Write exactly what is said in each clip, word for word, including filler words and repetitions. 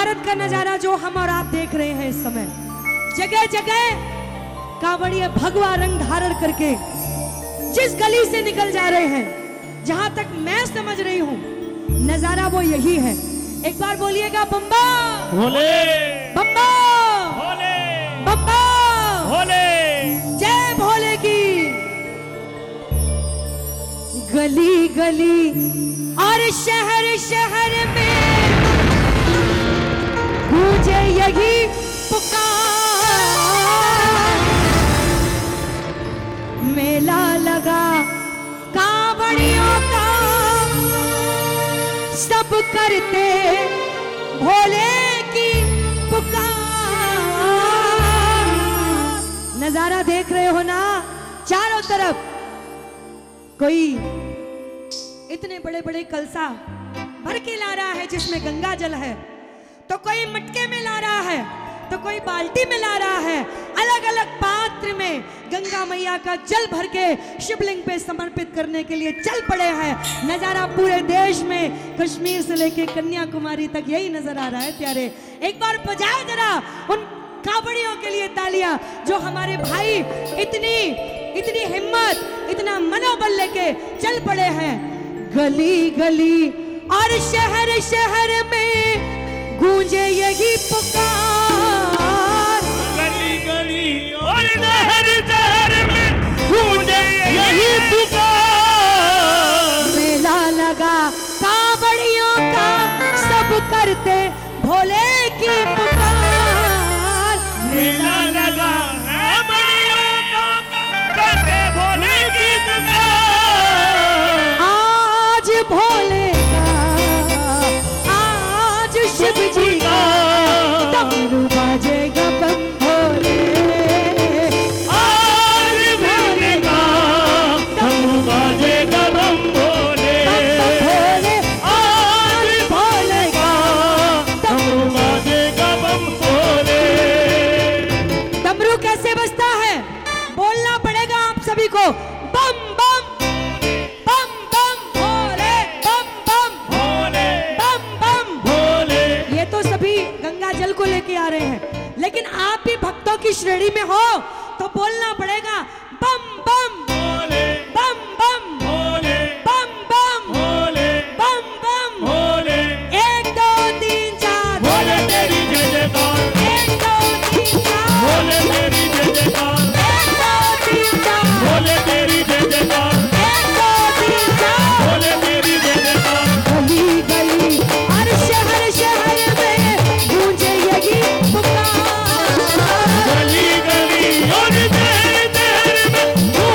महाभारत का नजारा जो हम और आप देख रहे हैं इस समय, जगह जगह कांवड़िए भगवा रंग धारण करके जिस गली से निकल जा रहे हैं, जहां तक मैं समझ रही हूं नजारा वो यही है। एक बार बोलिएगा बम्बा भोले, बम्बा भोले, बम्बा भोले। जय भोले की। गली गली और शहर शहर में गूंजे यही पुकार, मेला लगा कांवड़ियों का, सब करते भोले की पुकार। नजारा देख रहे हो ना, चारों तरफ कोई इतने बड़े बड़े कलसा भर के ला रहा है जिसमें गंगा जल है, तो कोई मटके में ला रहा है, तो कोई बाल्टी में ला रहा है। अलग अलग पात्र में गंगा मैया का जल भर के शिवलिंग पे समर्पित करने के लिए चल पड़े हैं। नजारा पूरे देश में कश्मीर से लेके कन्याकुमारी तक यही नजर आ रहा है प्यारे। एक बार बजाओ जरा उन कांवड़ियों के लिए तालियां, जो हमारे भाई इतनी इतनी हिम्मत, इतना मनोबल लेके चल पड़े हैं। गली गली और शहर शहर में गूंजे यही पुकार, गली गली और शहर शहर में गूंजे यही पुकार। मेला लगा कांवड़ियों का, सब करते भोले की पुकार। मेला लगा कांवड़ियों का, करते भोले की पुकार। आज भोले का, आज शिव जी का डमरू बाजेगा बम भोले। आज भोले का डमरू बाजेगा बम भोले। भोले आज भोले का डमरू बाजेगा बम भोले। डमरू कैसे बजता है, बोलना पड़ेगा आप सभी को। बम बम बम बम भोले, बम बम भोले, बम बम। भोले। ये तो सभी गंगा जल को लेके आ रहे हैं, लेकिन आप भी भक्तों की श्रेणी में हो तो बोलना पड़ेगा बम बम भोले, बम बम भोले, बम बम भोले, बम बम। भोले। एक दो तीन चार भोले तेरी जय जयकार, एक दो तीन चार भोले तेरी जय जयकार, एक दो तीन चार भोले तेरी जय जयकार, एक दो तीन चार। भोले तेरी जय जयकार। गली गली और शहर शहर में गूंजे यही पुकार। गली गली और शहर शहर में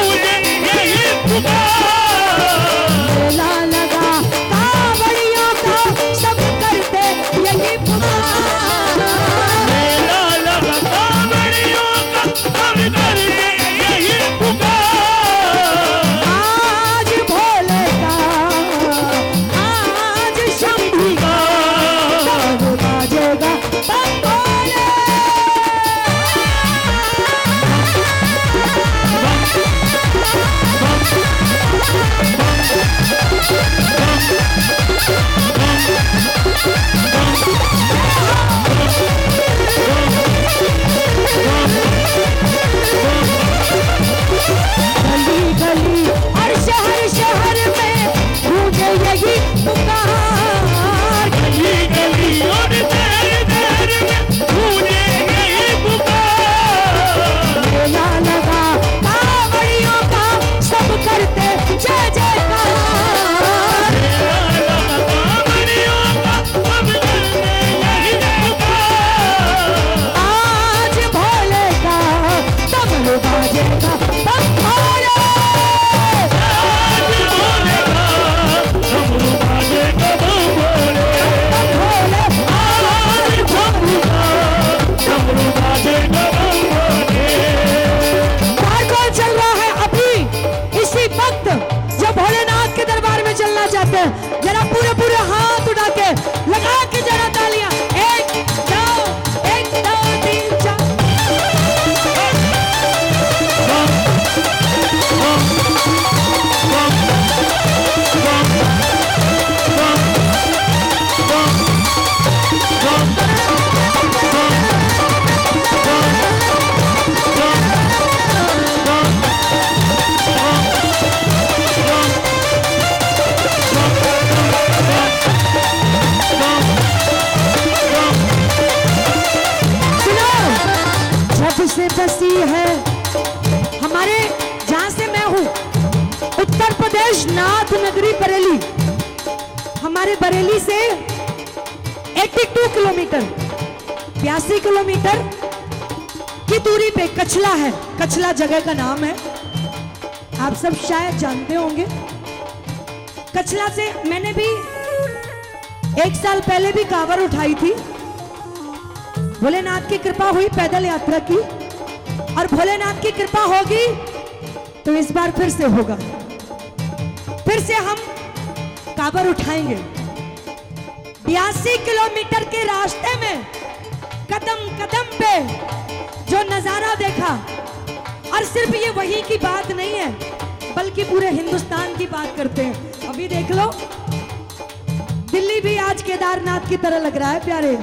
दशनाथ नगरी बरेली, हमारे बरेली से बयासी किलोमीटर बयासी किलोमीटर की दूरी पे कचला है। कचला जगह का नाम है, आप सब शायद जानते होंगे। कचला से मैंने भी एक साल पहले भी कांवर उठाई थी। भोलेनाथ की कृपा हुई, पैदल यात्रा की, और भोलेनाथ की कृपा होगी तो इस बार फिर से होगा, फिर से हम कांवर उठाएंगे। बयासी किलोमीटर के रास्ते में कदम कदम पे जो नजारा देखा, और सिर्फ ये वही की बात नहीं है बल्कि पूरे हिंदुस्तान की बात करते हैं। अभी देख लो, दिल्ली भी आज केदारनाथ की तरह लग रहा है प्यारे।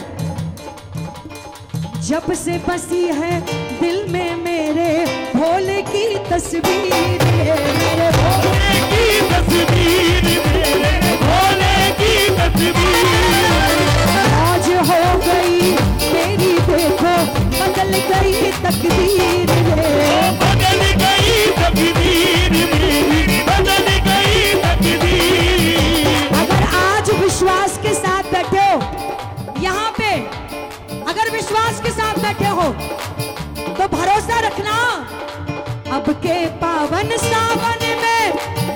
जब से बसी है दिल में मेरे भोले की तस्वीर, मेरे भोले की तस्वीर, मेरे भोले की तस्वीर। आज हो गई मेरी, देखो बदल गई तकदीर, बदल गई तकदीर, मेरी बदल गई तकदीर। अगर आज विश्वास के साथ बैठे हो यहाँ पे, अगर विश्वास के साथ बैठे हो तो भरोसा रखना, अब के पावन सावन में,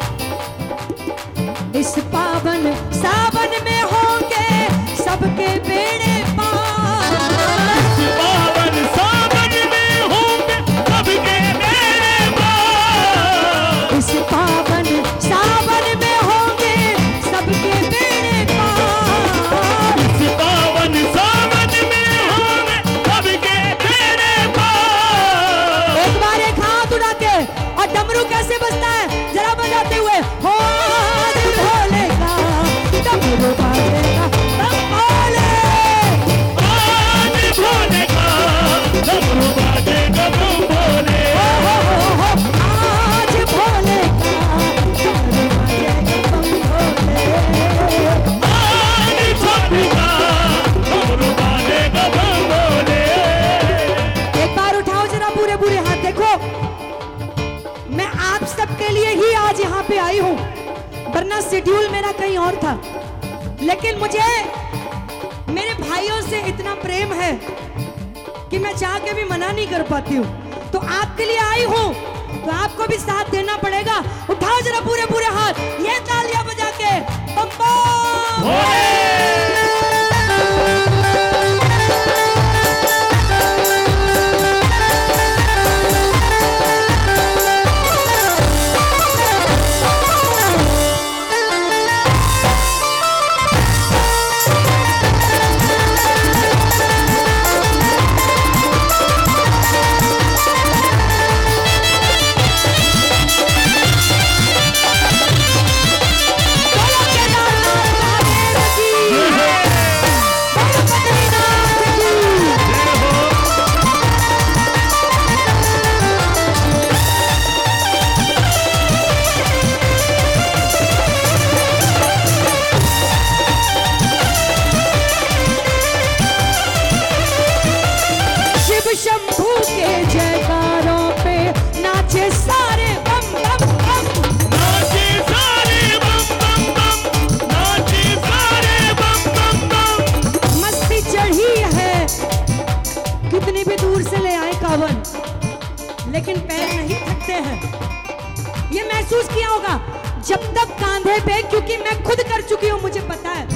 इस पावन सावन में होंगे सबके बेड़े पार। इस पावन सावन में होंगे सबके बेड़े पार। इस पावन सावन में होंगे सबके बेड़े पार। इस पावन सावन में होंगे सबके बेड़े पार। एक बार एक हाथ उड़ा के, और डमरू कैसे बजता है जरा बजाते हुए, हो भोले का डमरू बाजेगा तब भोले, आज भोले का डमरू बाजेगा तब भोले, हो हो हो आज भोले का डमरू बाजेगा तब भोले, आज भोले का डमरू बाजेगा तब भोले। एक बार उठाओ जरा पूरे पूरे हाथ, देखो मैं आप सबके लिए ही आज यहाँ पे आई हूँ, वरना शेड्यूल मेरा कहीं और था। लेकिन मुझे मेरे भाइयों से इतना प्रेम है कि मैं चाह के भी मना नहीं कर पाती हूँ। तो आपके लिए आई हूँ तो आपको भी साथ देना पड़ेगा। उठाओ जरा पूरे पूरे हाथ, ये तालियां बजा के बम बम। शंभू के जयकारों पे नाचे सारे बम बम बम, नाचे सारे बम बम बम, नाचे सारे बम बम बम। मस्ती चढ़ी है, कितनी भी दूर से ले आए कावन, लेकिन पैर नहीं थकते हैं। ये महसूस किया होगा जब तक कांधे पे, क्योंकि मैं खुद कर चुकी हूँ, मुझे पता है।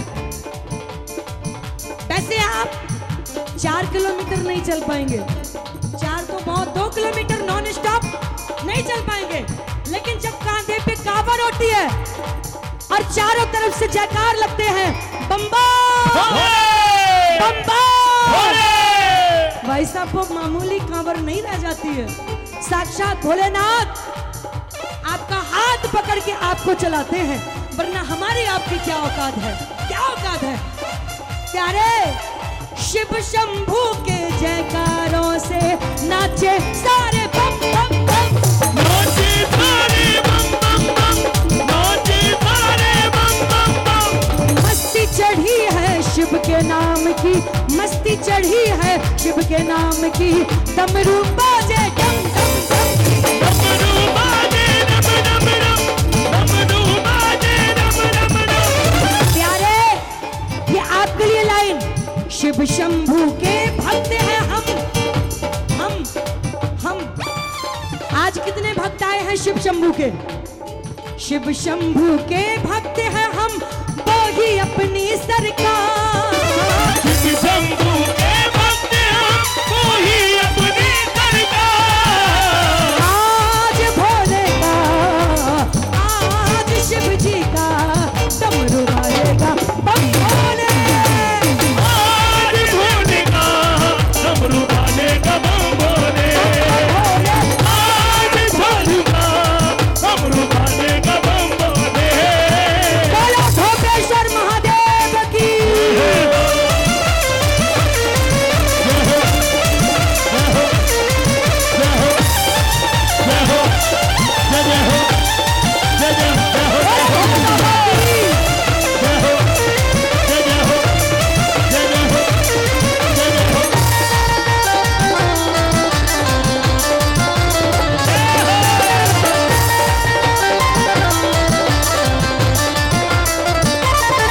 वैसे आप चार किलोमीटर नहीं चल पाएंगे, चार तो बहुत, दो किलोमीटर नॉन स्टॉप नहीं चल पाएंगे, लेकिन जब कांधे पे कांवर होती है और चारों तरफ से जयकार लगते हैं, बम बम बम बम, भाई साहब वो मामूली कांवर नहीं रह जाती है। साक्षात भोलेनाथ आपका हाथ पकड़ के आपको चलाते हैं, वरना हमारी आपकी क्या औकात है, क्या औकात है प्यारे। शिव शंभू के जयकारों से नाचे सारे बम बम बम, नाचे सारे बम बम बम, नाचे सारे बम बम बम। मस्ती चढ़ी है शिव के नाम की, मस्ती चढ़ी है शिव के नाम की, डमरू बाजे डम डम डम, डमरू बाजे डम डम डम, डमरू शिव शंभू के भक्त हैं हम हम हम आज कितने भक्त आए हैं शिव शंभू के? शिव शंभू के भक्त हैं हम, वो ही अपनी सरकार। शिव